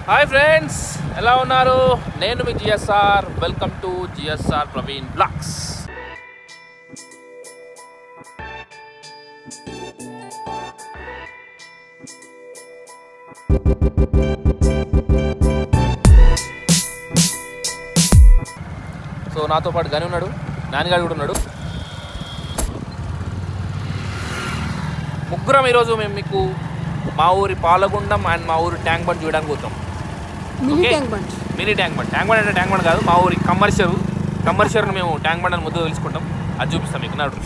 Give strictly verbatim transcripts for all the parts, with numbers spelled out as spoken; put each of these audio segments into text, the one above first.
Hi friends, ఎలా ఉన్నారు? నేను మీ GSR. Welcome to GSR Praveen blogs. So నాతో పాటు గని ఉన్నాడు, నాన్నగాడు కూడా ఉన్నాడు. ముగ్గురం ఈరోజు మేము మీకు మా ఊరి పాలగుండం అండ్ మా ఊరి ట్యాంక్ బండ్ చూడడానికి పోతాం. Mini tank bund mini tank bund tank bund అంటే ట్యాంక్ బండ్ కాదు, మా ఊరి కమర్షియల్ కమర్షియల్ని మేము ట్యాంక్ బండ్ అని ముద్దు తెలుసుకుంటాం. అది చూపిస్తాం మీకు. నాడు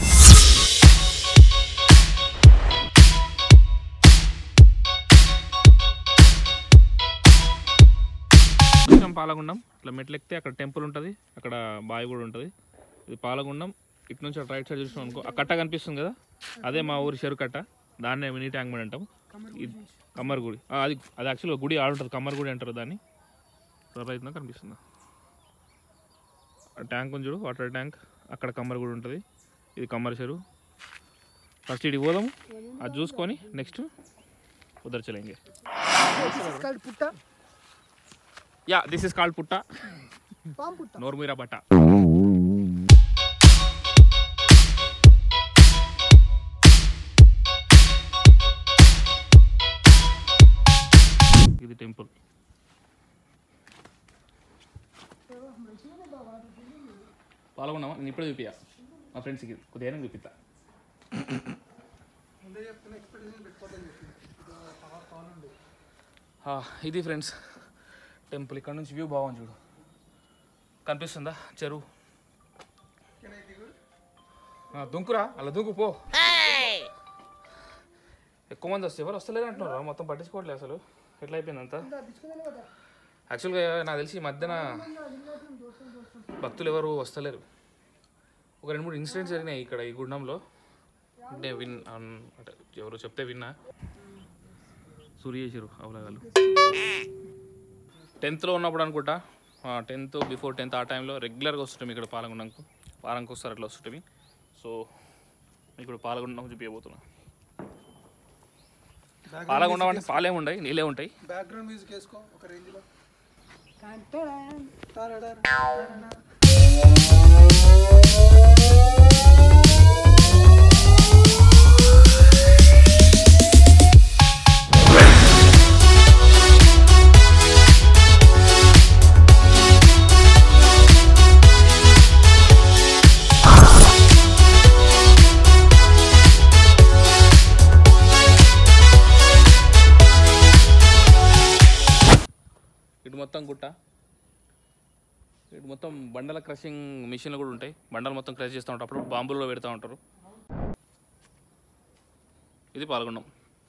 పాలగుండం ఇట్లా మెట్లు ఎక్కితే అక్కడ టెంపుల్ ఉంటుంది, అక్కడ బావి కూడా ఉంటుంది. ఇది పాలగుండం. ఇటు నుంచి అటు రైట్ సైడ్ చూసినాం అనుకో, ఆ కట్ట కనిపిస్తుంది కదా, అదే మా ఊరి చెరువు కట్ట. దాన్నే మినీ ట్యాంక్ బండ్ అంటాం. కమ్మర్ గుడి, అది అది యాక్చువల్గా గుడి ఆడుంటుంది, కమ్మర్ గుడి అంటారు దాన్ని. ప్రయత్నం కనిపిస్తుందా ట్యాంక్ ఉంది చూడు, వాటర్ ట్యాంక్. అక్కడ కమ్మర్ గుడి ఉంటుంది. ఇది కమ్మర్ చెరువు. ఫస్ట్ ఇడికి పోదాము, అది చూసుకొని నెక్స్ట్ ఉదర్ చలేంగే. యా, దిస్ ఇస్ కాల్డ్ పుట్ట, నోర్మీరా బట్ట. ఇది టెంపుల్. పాల్గొన్నామా? నేను ఇప్పుడే చూపియా మా ఫ్రెండ్స్కి, కొద్దిగా చూపిస్తా. ఇది ఫ్రెండ్స్ టెంపుల్. ఇక్కడ నుంచి వ్యూ బాగుంది చూడు, కనిపిస్తుందా చెరువు? దుంకురా, అలా దుంకు పో. ఎక్కువ మంది వస్తే ఎవరు వస్తలేరు అంటున్నారు, మొత్తం పట్టించుకోవట్లేదు అసలు. ఎట్లా అయిపోయింది అంతా? యాక్చువల్గా నాకు తెలిసి ఈ మధ్యన భక్తులు ఎవరు వస్తలేరు. ఒక రెండు మూడు ఇన్సిడెంట్స్ జరిగినాయి ఇక్కడ ఈ గుండంలో. అంటే విన్ అంటే ఎవరు చెప్తే విన్నా. సూర్యేశ్వరు అవలగాలు టెన్త్లో ఉన్నప్పుడు అనుకుంటా, టెన్త్ బిఫోర్ టెన్త్ ఆ టైంలో రెగ్యులర్గా వస్తుంటాం ఇక్కడ పాలగుండంకు. వారానికి వస్తారు అట్లా వస్తుంటాం. సో ఇక్కడ పాలగుండం చూపించబోతున్నా. పాలగుండం అంటే పాలే ఉంటాయి, నీళ్ళే ఉంటాయి. బ్యాక్గ్రౌండ్ మ్యూజిక్ వేసుకో ఒక రేంజ్లో. ఇటు మొత్తం గుట్ట, ఇటు మొత్తం బండల క్రషింగ్ మిషన్లు కూడా ఉంటాయి. బండలు మొత్తం క్రష్ చేస్తూ ఉంటారు, అప్పుడు బాంబుల్లో పెడతా ఉంటారు. ఇది పాల్గొండం.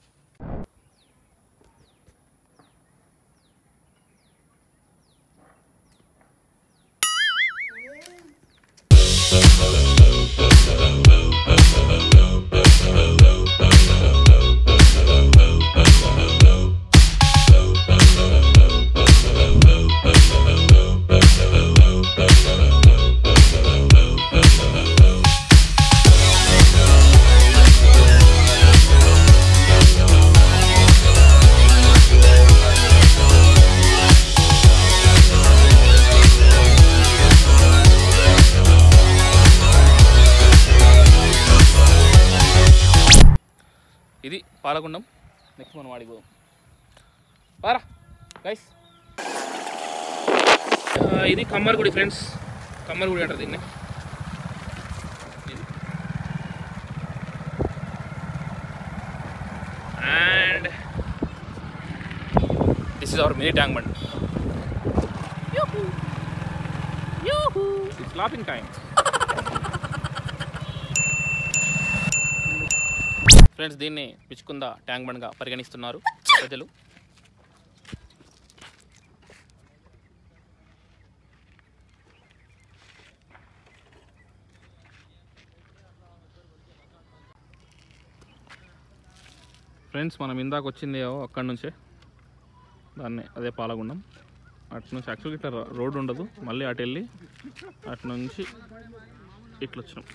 ఇది పాలగుండం. నెక్స్ట్ మనం వాడికి పోదాం. పారా గైస్. ఇది కమ్మర్ గుడి ఫ్రెండ్స్, కమ్మర్ గుడి అంటారు దీన్ని. And this is our mini tank bund. It's laughing time. Friends, దీన్ని పిచ్చుకుందా ట్యాంక్ బండ్గా పరిగణిస్తున్నారు ప్రజలు. ఫ్రెండ్స్, మనం ఇందాక వచ్చింది అక్కడి నుంచే, దాన్ని అదే పాలగుండం. అటు నుంచి యాక్చువల్గా ఇట్లా రోడ్డు ఉండదు, మళ్ళీ అటు వెళ్ళి అటు నుంచి ఇట్లా వచ్చినాం.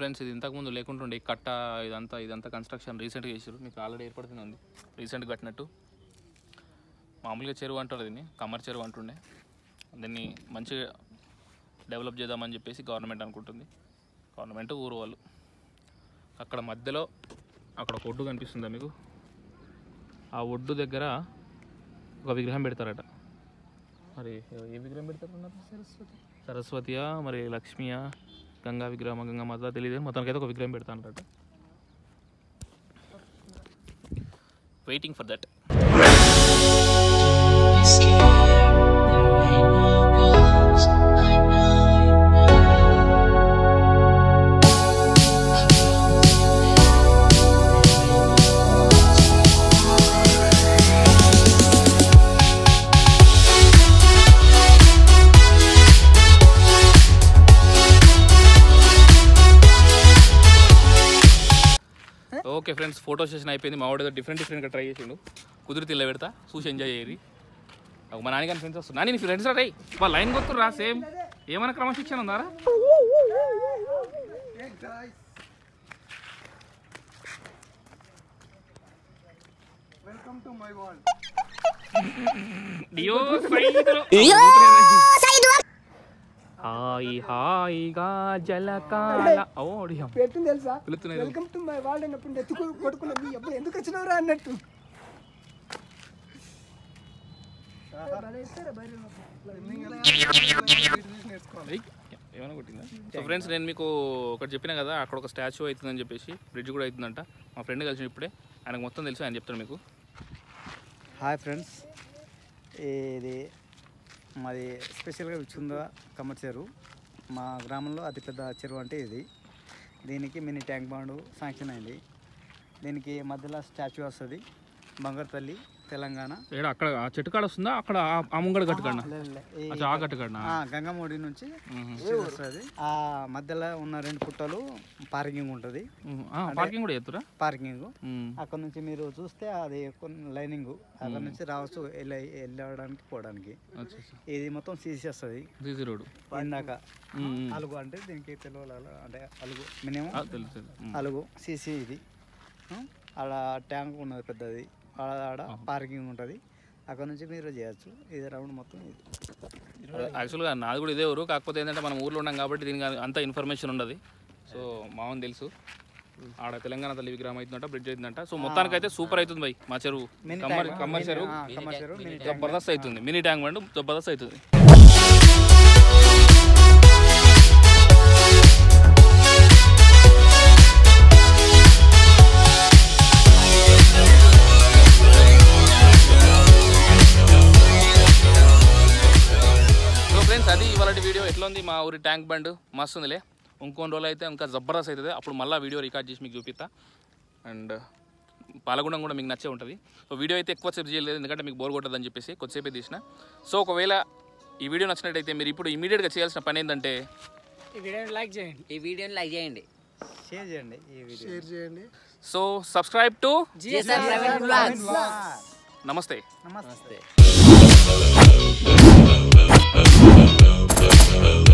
ఫ్రెండ్స్ ఇది ఇంతకుముందు లేకుంటుండే ఈ కట్ట ఇదంతా ఇదంతా కన్స్ట్రక్షన్ రీసెంట్గా చేసారు, మీకు ఆల్రెడీ ఏర్పడుతుంది ఉంది రీసెంట్గా కట్టినట్టు. మామూలుగా చెరువు అంటారు దీన్ని, కమ్మర్ చెరువు అంటుండే. దీన్ని మంచిగా డెవలప్ చేద్దామని చెప్పేసి గవర్నమెంట్ అనుకుంటుంది, గవర్నమెంట్ ఊరు వాళ్ళు. అక్కడ మధ్యలో అక్కడ ఒక ఒడ్డు కనిపిస్తుందా మీకు, ఆ ఒడ్డు దగ్గర ఒక విగ్రహం పెడతారట. మరి ఏ విగ్రహం పెడతారు? సరస్వతి సరస్వతియా మరి లక్ష్మియా గంగా విగ్రహం గంగా మాత తెలియదు, మొత్తానికైతే ఒక విగ్రహం పెడతానట. Waiting for that. Okay friends, photo session అయిపోయింది. మా వాడు డిఫరెంట్ డిఫరెంట్గా ట్రై చేసిండు, కుదిరితే ఇలా పెడతా చూసి ఎంజాయ్ చేయరి. మా నాన్న కానీ ఫ్రెండ్స్ వస్తారు, నాని నీ ఫ్రెండ్స్ రా మా లైన్ కొత్తురు రా, సేమ్ ఏమైనా క్రమశిక్షణ ఉందారా? Welcome to my world. డియో హాయ్ హాయిగా జలకాల పెట్టింది తెలుసా? వెల్కమ్ టు మై వరల్డ్ అన్నప్పుడు ఎత్తుకు కొట్టుకున్నా, మీ అబ్బాయి ఎందుకు వచ్చినవరా అన్నట్టు. ఏమైనా కొట్టిందా? సో ఫ్రెండ్స్ నేను మీకు ఒకటి చెప్పినా కదా, అక్కడ ఒక స్టాచ్యూ అవుతుందని చెప్పేసి, బ్రిడ్జ్ కూడా అవుతుందంట. మా ఫ్రెండ్ కలిసి ఇప్పుడే, ఆయనకు మొత్తం తెలుసు, ఆయన చెప్తాను మీకు. హాయ్ ఫ్రెండ్స్, ఇది మాది స్పెషల్గా విచ్చుందా కమ్మర్ చెరువు. మా గ్రామంలో అతిపెద్ద చెరువు అంటే ఇది. దీనికి మినీ ట్యాంక్ బండ్ శాంక్షన్ అయింది. దీనికి మధ్యలో స్టాచ్యూ వస్తుంది, బంగారు తల్లి తెలంగాణ. అక్కడ ఆ చెట్టు కాడ వస్తుందా? అక్కడ ఆ ముంగడ గట్టుకాడ గంగమూడి నుంచి వస్తుంది. ఆ మధ్యలో ఉన్న రెండు పుట్టలు పార్కింగ్ ఉంటుంది. పార్కింగ్ కూడా చేస్తారా? పార్కింగ్ అక్కడ నుంచి మీరు చూస్తే అది లైనింగ్, అక్కడ నుంచి రావచ్చు వెళ్ళడానికి పోవడానికి. ఇది మొత్తం సీసీ వస్తుంది, సీసీ రోడ్. ఇందాక అలుగు అంటే దీనికి తెలియాలి, అంటే అలుగు మినిమం అలుగు సీసీ. ఇది అలా ట్యాంక్ ఉన్నది పెద్దది, ఆడ పార్కింగ్ ఉంటుంది, అక్కడ నుంచి మీరు చేయొచ్చు. ఇది రౌండ్ మొత్తం ఇది. యాక్చువల్గా నాది కూడా ఇదే ఊరు, కాకపోతే ఏంటంటే మనం ఊర్లో ఉన్నాం కాబట్టి దీనికి అంత ఇన్ఫర్మేషన్ ఉండదు. సో మామూలు తెలుసు, ఆడ తెలంగాణ తల్లి విగ్రహం అవుతుందంట, బ్రిడ్జ్ అవుతుందంట. సో మొత్తానికి అయితే సూపర్ అవుతుంది బై మా చెరువు, కమ్మర్ కమ్మర్ చెరువు జబర్దస్త్ అవుతుంది. మినీ ట్యాంక్ బండ్ జబర్దస్త్ అవుతుంది. అది ఇవాళ వీడియో. ఎట్లా ఉంది మా ఊరి ట్యాంక్ బండ్? మస్తు ఉందిలే. ఇంకొన్ని రోజులు అయితే ఇంకా జబర్దస్త్ అవుతుంది, అప్పుడు మళ్ళీ వీడియో రికార్డ్ చేసి మీకు చూపిస్తా. అండ్ పాలగుండం కూడా మీకు నచ్చే ఉంటుంది. సో వీడియో అయితే ఎక్కువ సేపు చేయలేదు, ఎందుకంటే మీకు బోర్ కొట్టదని చెప్పేసి కొద్దిసేపే తీసిన. సో ఒకవేళ ఈ వీడియో నచ్చినట్టయితే మీరు ఇప్పుడు ఇమీడియట్గా చేయాల్సిన పని ఏంటంటే ఈ వీడియోని లైక్ చేయండి, ఈ వీడియోని లైక్ చేయండి, షేర్ చేయండి, ఈ వీడియో షేర్ చేయండి. So subscribe to GSR private blogs. నమస్తే నమస్తే. నమస్తే.